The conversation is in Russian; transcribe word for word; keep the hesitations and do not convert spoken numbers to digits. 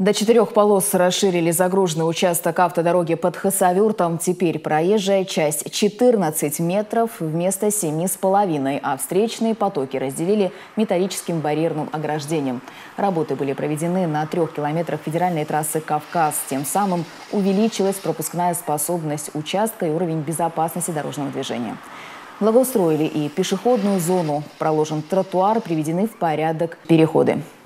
До четырех полос расширили загруженный участок автодороги под Хасавюртом. Теперь проезжая часть четырнадцать метров вместо семи с половиной, а встречные потоки разделили металлическим барьерным ограждением. Работы были проведены на трех километрах федеральной трассы «Кавказ». Тем самым увеличилась пропускная способность участка и уровень безопасности дорожного движения. Благоустроили и пешеходную зону, проложен тротуар, приведены в порядок переходы.